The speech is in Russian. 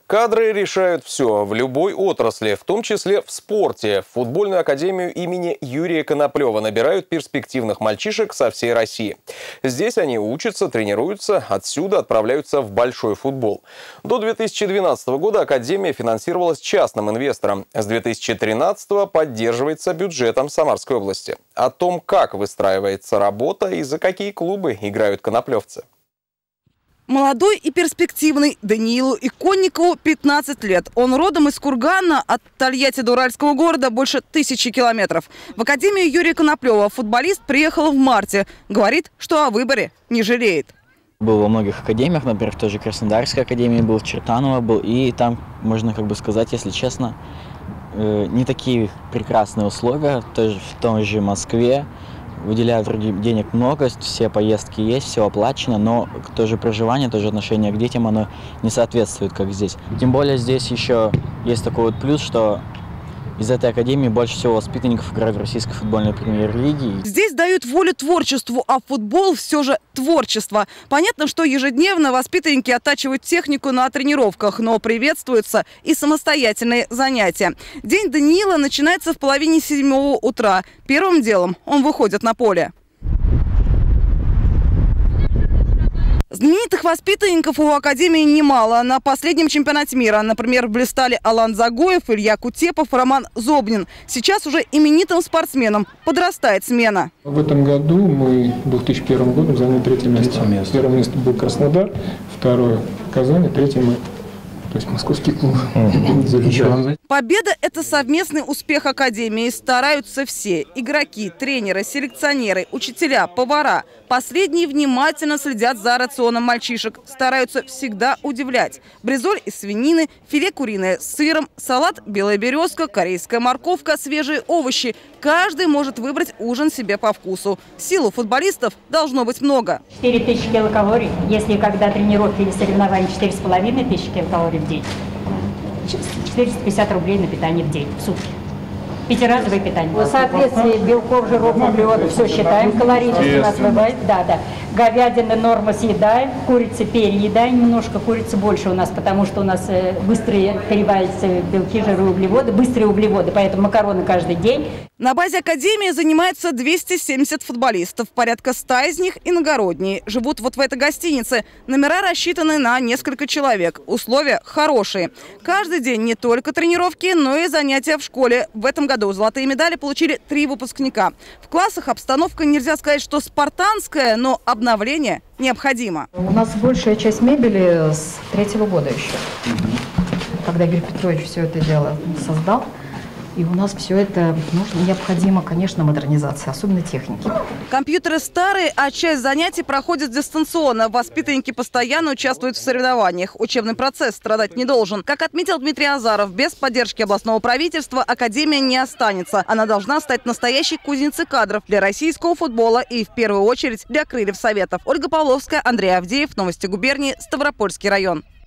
Кадры решают все в любой отрасли, в том числе в спорте. В футбольную академию имени Юрия Коноплева набирают перспективных мальчишек со всей России. Здесь они учатся, тренируются, отсюда отправляются в большой футбол. До 2012 года академия финансировалась частным инвестором. С 2013 поддерживается бюджетом Самарской области. О том, как выстраивается работа и за какие клубы играют коноплевцы. Молодой и перспективный Даниилу Иконникову 15 лет. Он родом из Кургана, от Тольятти до Уральского города больше 1000 километров. В академию Юрия Коноплева футболист приехал в марте. Говорит, что о выборе не жалеет. Был во многих академиях, например, в той же Краснодарской академии был, в Чертаново был. И там, можно сказать, если честно, не такие прекрасные условия. В той же Москве выделяют вроде денег много, все поездки есть, все оплачено, но тоже проживание, тоже отношение к детям, оно не соответствует, как здесь. Тем более здесь еще есть такой вот плюс, что из этой академии больше всего воспитанников играют в российской футбольной премьер-лиге. Здесь дают волю творчеству, а футбол все же творчество. Понятно, что ежедневно воспитанники оттачивают технику на тренировках, но приветствуются и самостоятельные занятия. День Даниила начинается в половине 7 утра. Первым делом он выходит на поле. Знаменитых воспитанников у академии немало. На последнем чемпионате мира, например, блистали Алан Загоев, Илья Кутепов, Роман Зобнин. Сейчас уже именитым спортсменам подрастает смена. В этом году мы 2001 годом заняли 3-е место. Первое место был Краснодар, второе Казань, третье мы. То есть московский клуб. Победа – это совместный успех академии. Стараются все – игроки, тренеры, селекционеры, учителя, повара. Последние внимательно следят за рационом мальчишек. Стараются всегда удивлять. Бризоль из свинины, филе куриное с сыром, салат белая березка, корейская морковка, свежие овощи. Каждый может выбрать ужин себе по вкусу. Сил у футболистов должно быть много. 4000 килокалорий. Если когда тренировки или соревнования 4500 килокалорий в день. 450 рублей на питание в день, в сутки. Пятиразовое питание. В соответствии белков, жиров, углеводов все считаем. Калорийность у нас бывает. Да. Говядина норма съедаем, курицы переедаем немножко, курицы больше у нас, потому что у нас быстрые перевариваются белки, жиры, углеводы, быстрые углеводы, поэтому макароны каждый день. На базе академии занимаются 270 футболистов. Порядка 100 из них иногородние. Живут вот в этой гостинице. Номера рассчитаны на несколько человек. Условия хорошие. Каждый день не только тренировки, но и занятия в школе. В этом году золотые медали получили 3 выпускника. В классах обстановка, нельзя сказать, что спартанская, но обновление необходимо. У нас большая часть мебели с 3-го года еще. Когда Юрий Петрович все это дело создал. И у нас все это необходимо, конечно, модернизация, особенно техники. Компьютеры старые, а часть занятий проходит дистанционно. Воспитанники постоянно участвуют в соревнованиях. Учебный процесс страдать не должен. Как отметил Дмитрий Азаров, без поддержки областного правительства академия не останется. Она должна стать настоящей кузницей кадров для российского футбола и, в первую очередь, для крыльев советов. Ольга Павловская, Андрей Авдеев. Новости губернии. Ставропольский район.